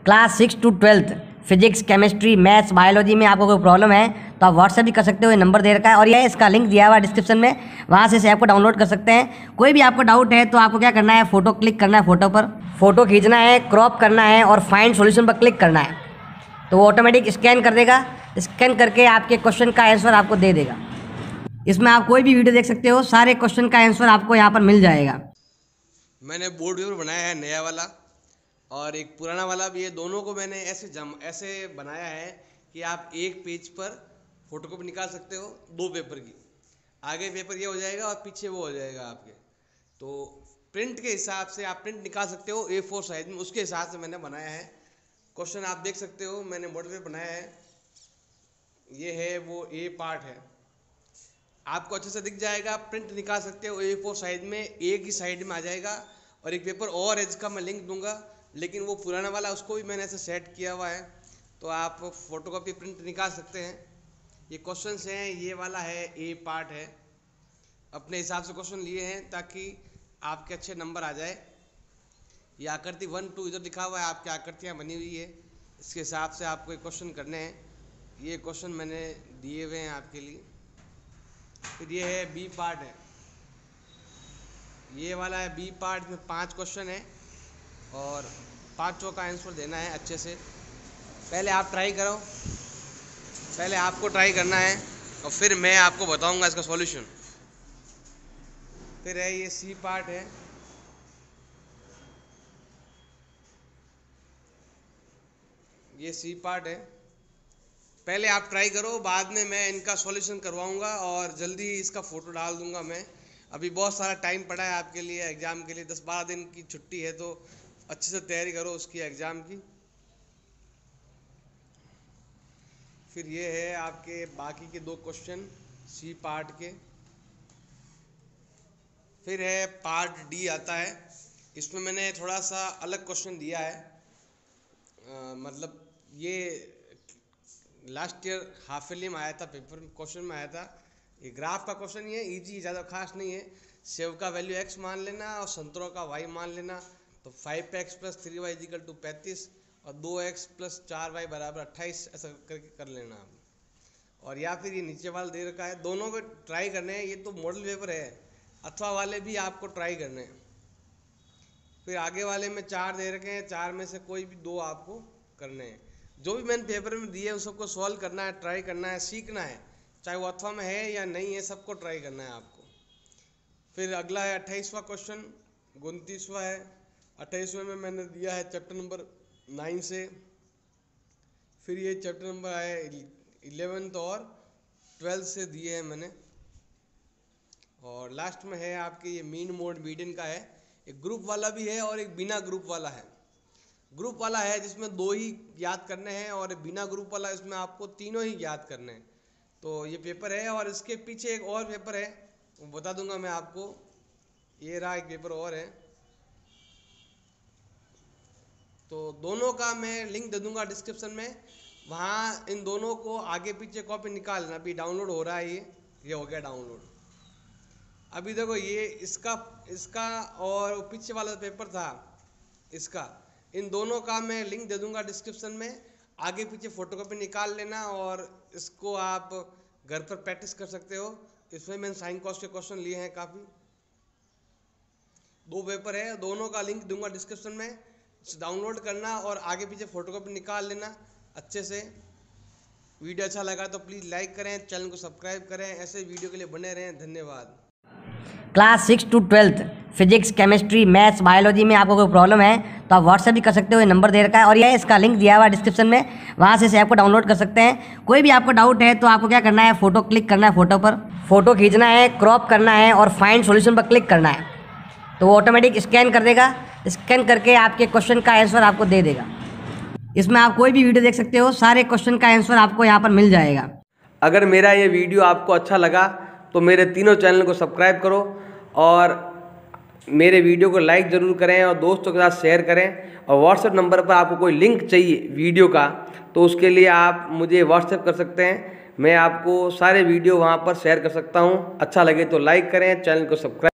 Class 6 to 12 physics, chemistry, maths, biology में आपको कोई प्रॉब्लम है तो आप व्हाट्सएप भी कर सकते हो। ये नंबर दे रखा है और ये इसका लिंक दिया हुआ है डिस्क्रिप्शन में, वहाँ से इस ऐप को डाउनलोड कर सकते हैं। कोई भी आपको डाउट है तो आपको क्या करना है, फ़ोटो क्लिक करना है, फ़ोटो पर फ़ोटो खींचना है, क्रॉप करना है और फाइंड सॉल्यूशन पर क्लिक करना है, तो वो ऑटोमेटिक स्कैन कर देगा। स्कैन करके आपके क्वेश्चन का आंसर आपको दे देगा। इसमें आप कोई भी वीडियो देख सकते हो, सारे क्वेश्चन का आंसर आपको यहाँ पर मिल जाएगा। मैंने बोर्ड पेपर बनाया है नया वाला और एक पुराना वाला भी है। दोनों को मैंने ऐसे बनाया है कि आप एक पेज पर फोटोकॉपी निकाल सकते हो, दो पेपर की। आगे पेपर ये हो जाएगा और पीछे वो हो जाएगा आपके। तो प्रिंट के हिसाब से आप प्रिंट निकाल सकते हो A4 साइज में, उसके हिसाब से मैंने बनाया है। क्वेश्चन आप देख सकते हो, मैंने मॉडल पेपर बनाया है। ये है वो A पार्ट है, आपको अच्छे से दिख जाएगा। प्रिंट निकाल सकते हो A4 साइज में, एक ही साइड में आ जाएगा। और एक पेपर और है जिसका मैं लिंक दूंगा, लेकिन वो पुराना वाला उसको भी मैंने ऐसे सेट किया हुआ है, तो आप फोटोकॉपी प्रिंट निकाल सकते हैं। ये क्वेश्चंस हैं, ये वाला है A पार्ट है। अपने हिसाब से क्वेश्चन लिए हैं ताकि आपके अच्छे नंबर आ जाए। ये आकृति 1 2 इधर लिखा हुआ है, आपकी आकृतियाँ बनी हुई है, इसके हिसाब से आपको क्वेश्चन करने हैं। ये क्वेश्चन मैंने दिए हुए हैं आपके लिए। फिर ये है B पार्ट है, ये वाला है B पार्ट में 5 क्वेश्चन है और 5 का आंसर देना है अच्छे से। पहले आप ट्राई करो, पहले आपको ट्राई करना है और फिर मैं आपको बताऊंगा इसका सॉल्यूशन। फिर है ये C पार्ट है, ये C पार्ट है। पहले आप ट्राई करो, बाद में मैं इनका सॉल्यूशन करवाऊंगा और जल्दी इसका फ़ोटो डाल दूंगा मैं। अभी बहुत सारा टाइम पड़ा है आपके लिए, एग्ज़ाम के लिए 10-12 दिन की छुट्टी है, तो अच्छे से तैयारी करो उसकी एग्ज़ाम की। फिर ये है आपके बाकी के 2 क्वेश्चन C पार्ट के। फिर है पार्ट D आता है, इसमें मैंने थोड़ा सा अलग क्वेश्चन दिया है। मतलब ये लास्ट ईयर हाफ ईयरली में आया था, पेपर क्वेश्चन में आया था। ये ग्राफ का क्वेश्चन ही है, इजी, ज़्यादा खास नहीं है। सेव का वैल्यू x मान लेना और संतरों का y मान लेना, तो 5x + 3y = 35 और 2x + 4y = 28, ऐसा करके कर लेना आप। और या फिर ये नीचे वाला दे रखा है, दोनों पे ट्राई करने हैं। ये तो मॉडल पेपर है, अथवा वाले भी आपको ट्राई करने हैं। फिर आगे वाले में 4 दे रखे हैं, 4 में से कोई भी 2 आपको करने हैं। जो भी मैंने पेपर में दिए उस सबको सॉल्व करना है, ट्राई करना है, सीखना है, चाहे वो अथवा में है या नहीं है, सबको ट्राई करना है आपको। फिर अगला है 28वां क्वेश्चन, 29वां है। 28वें में मैंने दिया है चैप्टर नंबर 9 से। फिर ये चैप्टर नंबर है 11th और 12th से दिए हैं मैंने। और लास्ट में है आपके ये मीन मोड मीडियन का है। एक ग्रुप वाला भी है और एक बिना ग्रुप वाला है। ग्रुप वाला है जिसमें 2 ही याद करने हैं, और बिना ग्रुप वाला इसमें आपको तीनों ही याद करने हैं। तो ये पेपर है, और इसके पीछे एक और पेपर है, वो बता दूंगा मैं आपको। ये रहा एक पेपर और है, तो दोनों का मैं लिंक दे दूंगा डिस्क्रिप्शन में। वहाँ इन दोनों को आगे पीछे कॉपी निकाल लेना। अभी डाउनलोड हो रहा है, ये हो गया डाउनलोड। अभी देखो, ये इसका और पीछे वाला पेपर था इसका, इन दोनों का मैं लिंक दे दूंगा डिस्क्रिप्शन में। आगे पीछे फोटोकॉपी निकाल लेना और इसको आप घर पर प्रैक्टिस कर सकते हो। इसमें मैंने साइन कॉस के क्वेश्चन लिए हैं काफ़ी। 2 पेपर है, दोनों का लिंक दूंगा डिस्क्रिप्शन में, डाउनलोड करना और आगे पीछे फोटोकॉपी निकाल लेना अच्छे से। वीडियो अच्छा लगा तो प्लीज़ लाइक करें, चैनल को सब्सक्राइब करें, ऐसे वीडियो के लिए बने रहें। धन्यवाद। Class 6 to 12 physics, chemistry, maths, biology में आपको कोई प्रॉब्लम है तो आप व्हाट्सएप भी कर सकते हो। ये नंबर दे रखा है और ये इसका लिंक दिया हुआ है डिस्क्रिप्शन में, वहाँ से इस ऐप को डाउनलोड कर सकते हैं। कोई भी आपको डाउट है तो आपको क्या करना है, फ़ोटो क्लिक करना है, फ़ोटो पर फ़ोटो खींचना है, क्रॉप करना है और फाइंड सॉल्यूशन पर क्लिक करना है, तो वो ऑटोमेटिक स्कैन कर देगा। स्कैन करके आपके क्वेश्चन का आंसर आपको दे देगा। इसमें आप कोई भी वीडियो देख सकते हो, सारे क्वेश्चन का आंसर आपको यहाँ पर मिल जाएगा। अगर मेरा ये वीडियो आपको अच्छा लगा तो मेरे तीनों चैनल को सब्सक्राइब करो और मेरे वीडियो को लाइक ज़रूर करें और दोस्तों के साथ शेयर करें। और व्हाट्सएप नंबर पर आपको कोई लिंक चाहिए वीडियो का, तो उसके लिए आप मुझे व्हाट्सएप कर सकते हैं। मैं आपको सारे वीडियो वहाँ पर शेयर कर सकता हूँ। अच्छा लगे तो लाइक करें, चैनल को सब्सक्राइब